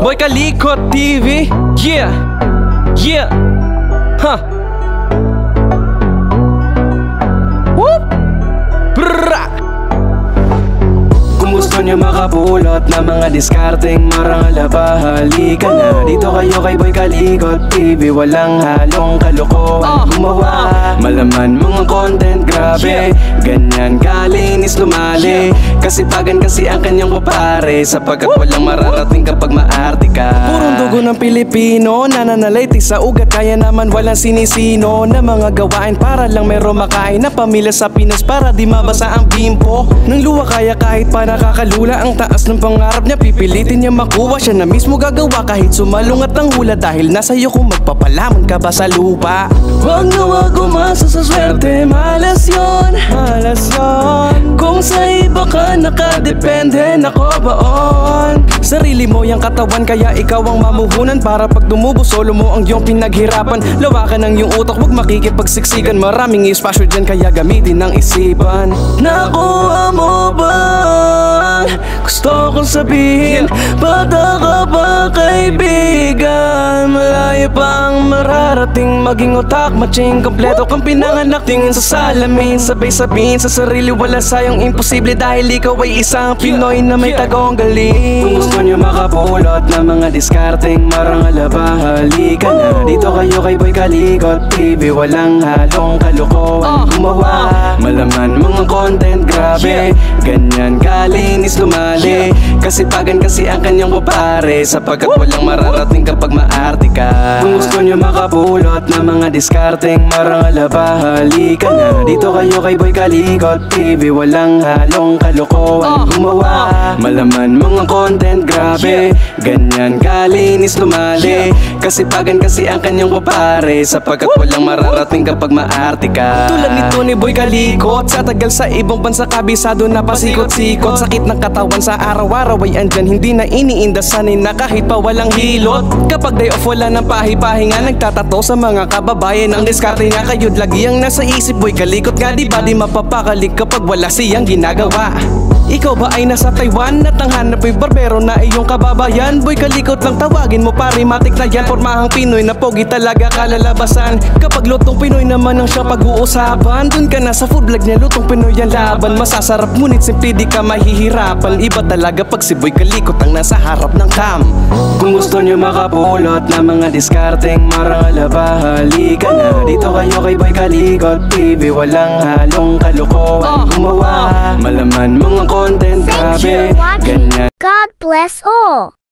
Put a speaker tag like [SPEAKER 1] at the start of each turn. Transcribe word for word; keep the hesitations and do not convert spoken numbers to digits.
[SPEAKER 1] Boy Kalikot T V. Yeah, yeah, huh. Whoop. Brrrra. Kung gusto nyo makapulot na mga diskarteng marangal ba, halika na dito kayo kay Boy Kalikot T V. Walang halong kalokohan gumawa, malaman mga content grabe, ganyan kalinis lumali. Kasipagan kasi ang kanyang kupare, sapagkat walang mararating kapag maarte ka. Purong dugo ng Pilipino, nananalayti sa ugat, kaya naman walang sinisino na mga gawain para lang meron makain na pamilya sa Pinas, para di mabasa ang bimpo ng luwa. Kaya kahit pa nakakalula ang taas ng pangarap niya, pipilitin niya makuha, siya na mismo gagawa kahit sumalungat ang hula. Dahil nasa iyo kung magpapalamon ka ba sa lupa. Wag na wag umasa sa swerte, malas yun, malas yun. Kung sa iba ka nakadepende, nako baon. Sarili mo yung katawan, kaya ikaw ang mamuhunan, para pag dumubo solo mo ang iyong pinaghirapan. Lawakan ang iyong utak, wag makikipagsiksikan, maraming espasyo dyan, kaya gamitin ang isipan. Nakuha mo ba? Gusto kong sabihin, bata ka ba kaibigan? Malayo pa ang mararating, maging utak matching, kompleto kang pinanganak. Tingin sa salamin, sabay sabihin sa sarili, wala sayang imposible, dahil ikaw ay isang Pinoy na may tagong galing. Kung gusto nyo makapulot na mga diskarteng marangal ba, halika na dito kayo kay Boy Kalikot T V. Walang halong kalokohan gumawa, malaman mga content grabe, ganyan kalinis lumali. Kasipagan kasi ang kanyang kupare, sapagkat walang mararating kapag maarte ka. Kung gusto nyo makapulot na mga diskarteng marangal ba, halika na dito kayo kay Boy Kalikot T V. Walang halong kalokohan gumawa, malaman mga content grabe, ganyan kalinis lumali. Kasipagan kasi ang kanyang kupare, sapagkat walang mararating kapag maarte ka. Tulad nito ni Boy Kalikot, sa tagal sa ibang bansa kabisado na pasikot-sikot. Sakit ng katawan sa araw-araw ay andyan, hindi na iniindasanin na kahit pa walang hilot. Kapag day off wala ng pahi-pahinga, nagtatato sa mga kababayan. Ang diskarte nga kayo'd lagi ang nasa isip. Boy Kalikot nga di ba di mapapakalik kapag wala siyang ginagawa. Ikaw ba ay nasa Taiwan at ang hanap ay barbero na iyong kababayan? Boy Kalikot lang tawagin mo, parimatik na yan. Pormahang Pinoy na pogi talaga kalalabasan. Kapag lutong Pinoy naman ang siya pag-uusapan, dun ka na sa food vlog niya, lutong Pinoy ang laban. Masasarap ngunit simple di ka mahihirapan. Iba talaga pag si Boy Kalikot ang nasa harap ng cam. Kung gusto nyo makapulot na mga diskarteng marangal ba, halika na dito kayo kay Boy Kalikot T V. Walang halong kalokohan gumawa, malaman mga content grabe, ganyan.
[SPEAKER 2] God bless all.